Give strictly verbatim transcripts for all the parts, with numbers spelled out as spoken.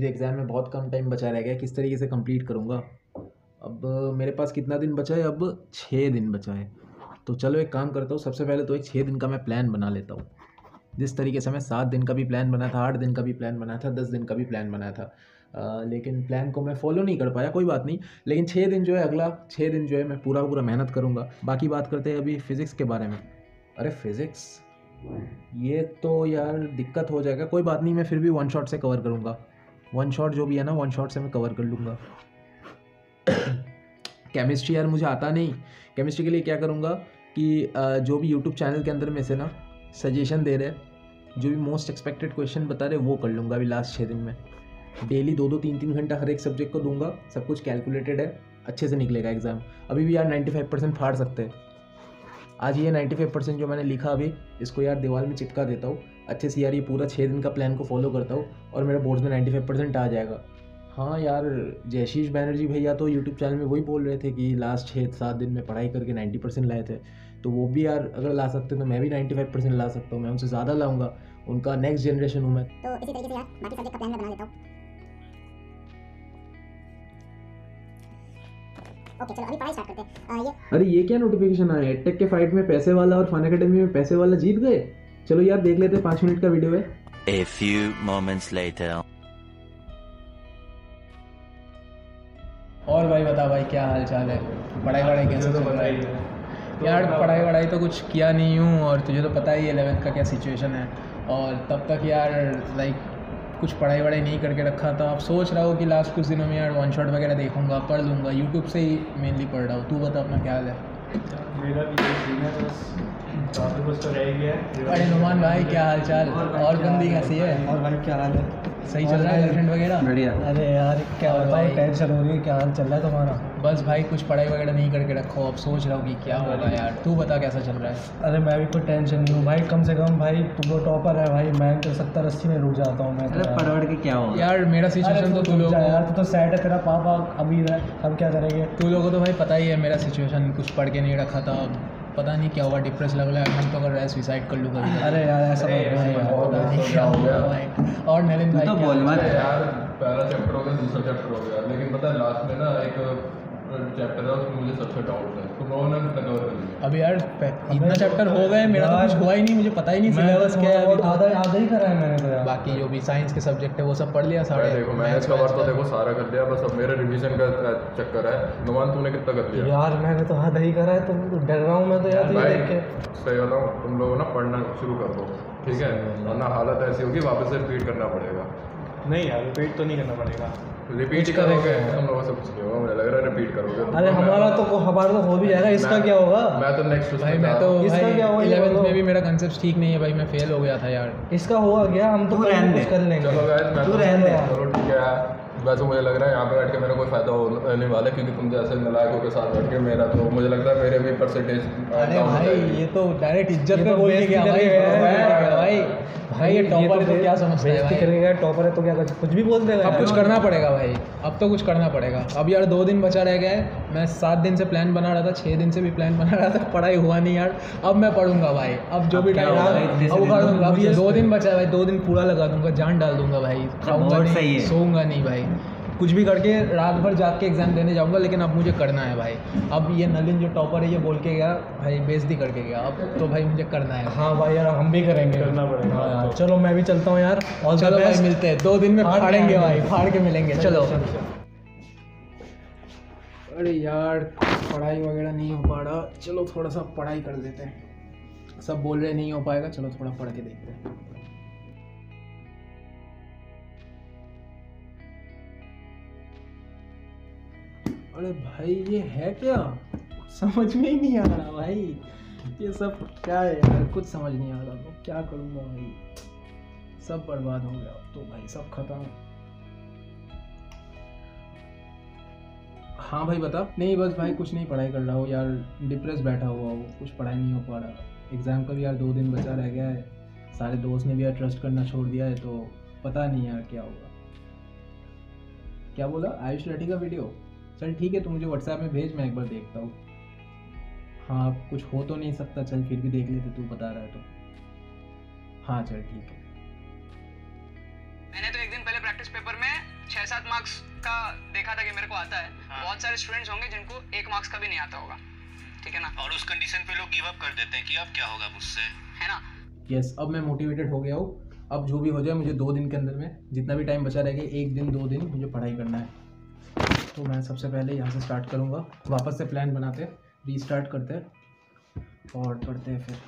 मेरे एग्ज़ाम में बहुत कम टाइम बचा रह गया, किस तरीके से कंप्लीट करूँगा। अब मेरे पास कितना दिन बचा है, अब छः दिन बचा है। तो चलो एक काम करता हूँ, सबसे पहले तो एक छः दिन का मैं प्लान बना लेता हूँ। जिस तरीके से मैं सात दिन का भी प्लान बनाया था, आठ दिन का भी प्लान बनाया था, दस दिन का भी प्लान बनाया था, आ, लेकिन प्लान को मैं फॉलो नहीं कर पाया, कोई बात नहीं। लेकिन छः दिन जो है, अगला छः दिन जो है मैं पूरा पूरा मेहनत करूँगा। बाकी बात करते हैं अभी फ़िज़िक्स के बारे में। अरे फिज़िक्स, ये तो यार दिक्कत हो जाएगा। कोई बात नहीं, मैं फिर भी वन शॉट से कवर करूँगा। वन शॉट जो भी है ना, वन शॉट से मैं कवर कर लूँगा। केमिस्ट्री यार मुझे आता नहीं। केमिस्ट्री के लिए क्या करूँगा कि जो भी यूट्यूब चैनल के अंदर में से ना सजेशन दे रहे, जो भी मोस्ट एक्सपेक्टेड क्वेश्चन बता रहे, वो कर लूँगा अभी लास्ट छः दिन में। डेली दो दो तीन तीन घंटा हर एक सब्जेक्ट को दूंगा। सब कुछ कैलकुलेटेड है, अच्छे से निकलेगा एग्ज़ाम। अभी भी यार पचानवे परसेंट फाड़ सकते हैं। आज ये पचानवे परसेंट जो मैंने लिखा अभी, इसको यार दीवार में चिपका देता हूँ अच्छे से। यार ये पूरा छः दिन का प्लान को फॉलो करता हूँ और मेरा बोर्ड में पचानवे परसेंट आ जाएगा। हाँ यार, जयशीष बैनर्जी भैया तो यूट्यूब चैनल में वही बोल रहे थे कि लास्ट छः सात दिन में पढ़ाई करके नब्बे परसेंट लाए थे। तो वो भी यार अगर ला सकते तो मैं भी पचानवे परसेंट ला सकता हूँ। मैं उनसे ज़्यादा लाऊंगा, उनका नेक्स्ट जनरेशन हूँ मैं। तो इसी तरीके से यार बाकी सब्जेक्ट का प्लान मैं बना लेता हूँ। ओके चलो अभी पढ़ाई स्टार्ट करते हैं। ये अरे ये क्या नोटिफिकेशन आया है, टेक के फाइट में पैसे वाला और फन एकेडमी में पैसे वाला जीत गए। चलो यार देख लेते हैं, पाँच मिनट का वीडियो है। A few moments later. और भाई बता भाई, क्या हाल चाल है? पढ़ाई वढ़ाई कैसे चल रहा है? यार पढ़ाई वढ़ाई तो कुछ किया नहीं हूँ, और तुझे तो पता ही है इलेवेंथ का क्या सिचुएशन है। और तब तक यार लाइक कुछ पढ़ाई वढ़ाई नहीं करके रखा था। अब सोच रहा हूँ कि लास्ट कुछ दिनों में यार वन शॉट वगैरह देखूंगा, पढ़ लूँगा। यूट्यूब से ही मेनली पढ़ रहा हूँ। तू बता अपना क्या हाल है? मेरा भी यही सीन है, बस काफ़ी कुछ तो रह गया है। अरे नुमान भाई क्या हाल चाल? और बंदी कैसी है? और भाई क्या हाल है? सही चल रहा है गर्लफ्रेंड वगैरह? बढ़िया। अरे यार क्या बताऊँ, टेंशन हो रही है। क्या हाल चल रहा है तुम्हारा? बस भाई कुछ पढ़ाई वगैरह नहीं करके रखो। अब सोच रहा हूँ कि क्या होगा यार। तू बता कैसा चल रहा है? अरे मैं भी कोई टेंशन नहीं हूँ भाई। कम से कम भाई तुम लोग टॉपर है भाई, मैं तो सत्तर अस्सी में रुक जाता हूँ मैं। अरे पढ़ के क्या होगा यार? मेरा सिचुएशन तो तू लोग यार, तू तो सैड है, तेरा पापा अभी है, हम क्या करेंगे? तू लोगों को तो भाई पता ही है मेरा सिचुएशन, कुछ पढ़ के नहीं रखा था। पता नहीं क्या हुआ, डिप्रेस लग रहा है। मन तो कर रहा है सुसाइड कर लूँ कभी। अरे यार ऐसा क्या हो गया भाई? और नलिन भाई तो बोल मत यार, पहला चैप्टर हो गया, दूसरा चैप्टर हो गया, लेकिन पता है लास्ट में ना एक चैप्टर है उसमें मुझे सबसे डाउट है, तो मैं उन्होंने कवर कर लिया। अभी यार इतना चैप्टर हो गए, मेरा तो कुछ हुआ ही नहीं। मुझे पता ही नहीं सिलेबस क्या है। आधा आधा ही करा है मैंने तो यार। बाकी जो भी साइंस के सब्जेक्ट है वो सब पढ़ लिया सारे। देखो मैंने इसका बार तो देखो सारा कर लिया, बस अब मेरे रिवीजन का चक्कर है। नुमान तूने कितना कर लिया? यार मैंने तो आधा ही करा है, तुम डर रहा हूँ मैं तो यार ये देख के। सही बताऊँ, तुम लोग ना पढ़ना शुरू कर दो, ठीक है? वरना हालत ऐसी होगी वापस से रिपीट करना पड़ेगा। नहीं यार रिपीट तो नहीं करना पड़ेगा। रिपीट करोगे हम लोगों से कुछ नहीं होगा, मुझे लग रहा है रिपीट करोगे। अरे हमारा तो हमारा तो हो भी जाएगा, इसका क्या होगा? मैं तो नेक्स्ट भाई मैं तो इसका क्या हुआ? इलेवेंथ में भी मेरा कंसेप्ट ठीक नहीं है भाई, मैं फेल हो गया था यार। इसका हुआ गया, हम तो कुछ कर लेंगे। चलो गाइस, मैं तू रहने दे। चलो ठीक है। वैसे मुझे लग रहा है यहाँ पे बैठ के मेरा कोई फायदा होने वाला है, क्योंकि तुम जैसे नलायकों के साथ बैठ के मेरा तो मुझे लगता है मेरे भी परसेंटेज। अरे भाई ये तो डायरेक्ट इज्जत पे बोल के गया भाई। भाई भाई ये टॉपर है तो क्या समझता है भाई? करेगा टॉपर है तो क्या कुछ भी बोल देगा। अब कुछ करना पड़ेगा भाई, अब तो कुछ करना पड़ेगा। अब यार दो दिन बचा रह गया है। मैं सात दिन से प्लान बना रहा था, छः दिन से भी प्लान बना रहा था, पढ़ाई हुआ नहीं यार। अब मैं पढ़ूंगा भाई, अब जो भी टाइम अब उखाड़ दूंगा। अब ये दो दिन बचा है भाई, दो दिन पूरा लगा दूंगा, जान डाल दूंगा भाई। खाऊंगा नहीं, सोऊंगा नहीं भाई, कुछ भी करके रात भर जाग के एग्जाम देने जाऊंगा। लेकिन अब मुझे करना है भाई। अब ये नलिन जो टॉपर है ये बोल के गया भाई, बेइज्जती करके गया। अब तो भाई मुझे करना है। हाँ भाई यार हम भी करेंगे, करना पड़ेगा। हाँ यार चलो मैं भी चलता हूँ यार। और चलो भाई मिलते हैं दो दिन में, फाड़ेंगे भाई, फाड़ के मिलेंगे। चलो। अरे यार पढ़ाई वगैरह नहीं हो पा रहा, चलो थोड़ा सा पढ़ाई कर लेते हैं। सब बोल रहे नहीं हो पाएगा, चलो थोड़ा पढ़ के देखते हैं। अरे भाई ये है क्या? समझ में ही नहीं आ रहा भाई, ये सब क्या है यार? कुछ समझ नहीं आ रहा, तो क्या करूँगा भाई? सब बर्बाद हो गया तो भाई, सब खत्म। हाँ भाई बता। नहीं बस भाई कुछ नहीं, पढ़ाई कर रहा हूँ यार, डिप्रेस बैठा हुआ हूँ, कुछ पढ़ाई नहीं हो पा रहा। एग्ज़ाम का भी यार दो दिन बचा रह गया है। सारे दोस्त ने भी यार ट्रस्ट करना छोड़ दिया है, तो पता नहीं यार क्या होगा। क्या बोला? आयुष लाठी का वीडियो? चल ठीक है, तू मुझे व्हाट्सएप में भेज, मैं एक बार देखता हूँ। हाँ कुछ हो तो नहीं सकता, चल फिर भी देख लेते, तू बता रहा है तो। हाँ चल ठीक है। मैंने तो एक दिन पहले प्रैक्टिस पेपर में सात मार्क्स का देखा था कि मेरे को आता है, बहुत सारे स्टूडेंट्स होंगे जिनको एक मार्क्स का भी नहीं आता होगा, ठीक है ना। और उस कंडीशन पे लोग गिव अप कर देते हैं कि अब क्या होगा मुझसे, है ना। यस yes, अब मैं मोटिवेटेड हो गया हूँ। अब जो भी हो जाए मुझे दो दिन के अंदर में, जितना भी टाइम बचा रहेगा, एक दिन दो दिन मुझे पढ़ाई करना है। तो मैं सबसे पहले यहाँ से स्टार्ट करूँगा, वापस से प्लान बनाते हैं, रीस्टार्ट करते हैं और पढ़ते हैं फिर।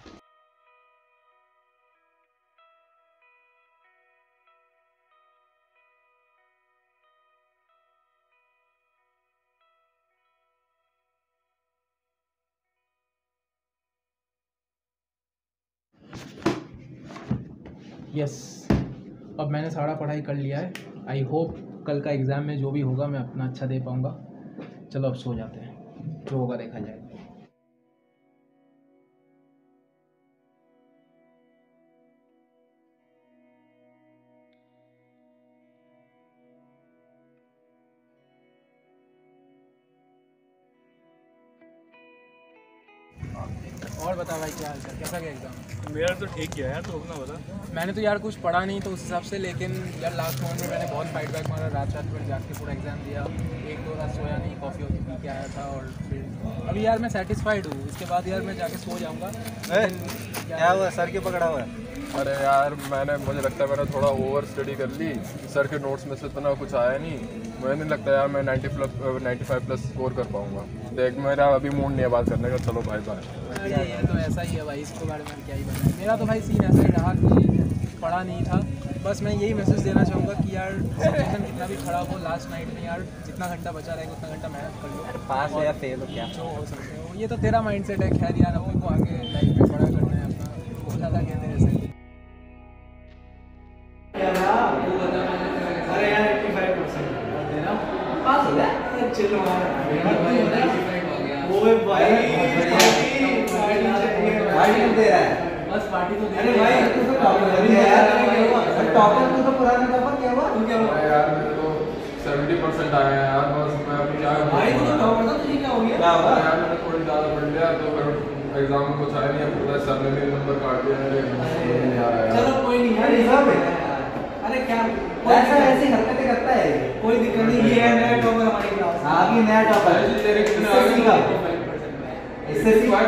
यस yes, अब मैंने सारा पढ़ाई कर लिया है। आई होप कल का एग्ज़ाम में जो भी होगा मैं अपना अच्छा दे पाऊँगा। चलो अब सो जाते हैं, जो होगा देखा जाएगा। और बता भाई, क्या हाल चाल, कैसा गया एग्ज़ाम? मेरा तो ठीक गया यार, तो अपना बता। मैंने तो यार कुछ पढ़ा नहीं तो उस हिसाब से, लेकिन यार लास्ट मोमेंट में मैंने बहुत फाइट बैक मारा, रात रात भर जाके पूरा एग्ज़ाम दिया, एक दो रात सोया नहीं, कॉफ़ी वॉफ़ी पी के आया था। और फिर अभी यार मैं सेटिस्फाइड हूँ, इसके बाद यार मैं जाके सो जाऊँगा। क्या हुआ, सर क्यों पकड़ा हुआ है? अरे यार मैंने मुझे लगता है मैंने थोड़ा ओवर स्टडी कर ली, सर के नोट्स में से इतना कुछ आया नहीं। मुझे नहीं लगता यार मैं ninety plus ninety five plus score कर पाऊँगा। देख मेरा अभी मूड नहीं है बात करने का, चलो भाई बाय। ये तो ऐसा ही है भाई, इसके बारे में क्या ही बताएं। मेरा तो भाई सीन ऐसा ही रहा कि पढ़ा नहीं था। बस मैं यही मैसेज देना चाहूँगा कि यार सिचुएशन कितना भी खराब हो, लास्ट नाइट में यार जितना घंटा बचा रहेगा उतना घंटा मेहनत कर लो, पास है या फेल हो क्या जो हो सकते हो। ये तो तेरा माइंडसेट है, खैर यार अपने को आगे लाइफ में बड़ा करना है अपना, वो ज़्यादा कहते हैं ऐसे। अरे यार पचासी परसेंट देना पास हो गया, चलो ओए भाई भाई क्यों दे रहा है? बस पार्टी तो दे। अरे भाई तू तो टॉपर है यार, टॉपर तू तो पुराना टॉपर, क्या हुआ तू क्या हुआ यार मेरे को सेवेंटी परसेंट आया है यार, बस मैं अभी क्या भाई तू तो टॉपर था, तुझे क्या हो गया? क्या हुआ यार मैंने थोड़ी ज़्यादा पढ़ लिया तो फिर एग्जाम में कुछ आया नहीं, अब पता है सर ने मेरे नंबर काट दिया है। चलो कोई नहीं यार, हिसाब है। अरे क्या ऐसा ऐसी हरकतें करता है, कोई दिक्कत नहीं। ये है नया टॉपर हमारी क्लास, आगे नया टॉपर है, इससे सीखा, इससे सीखा।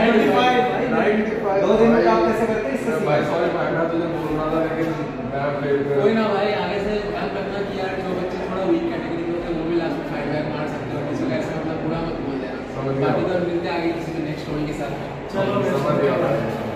दो दिन में टॉप कैसे करते हैं, इससे सीखा। भाई सॉरी भाई, मैं तुझे बोल रहा था लेकिन मैं लेट कर। कोई ना भाई, आगे से ध्यान रखना कि यार जो बच्चे थोड़ा वीक कैटेगरी के होते हैं वो भी लास्ट में फाइट बैक मार सकते हो, किसी को ऐसे अपना पूरा मत बोल देना। बाकी तो मिलते हैं आगे किसी के नेक्स्ट स्टोरी के साथ। चलो समझ गया।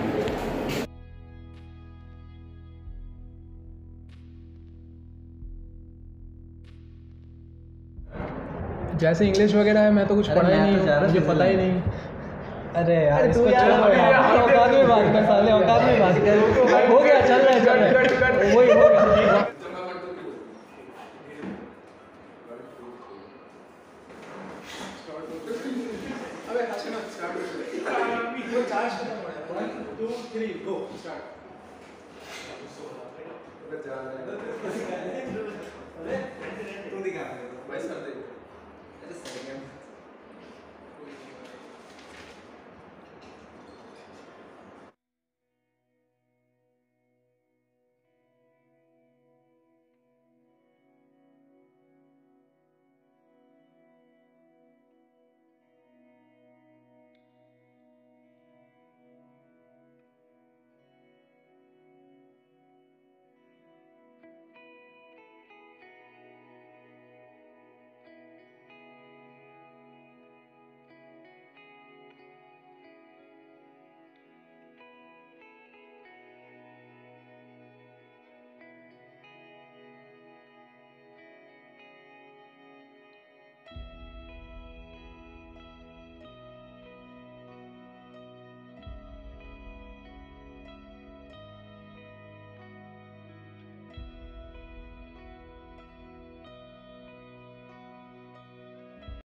जैसे इंग्लिश वगैरह है, मैं तो कुछ पढ़ा ही नहीं, मुझे पता ही नहीं। अरे यार इसको छोड़ो यार, औकात में बात कर साले, औकात में बात कर। हो गया, चल रहा है, चल रहा है, वही हो गया। अबे अच्छा ना स्टार्ट वो चार्ज करना पड़ेगा। One two three go start. तू दिखा भाई, सर दे।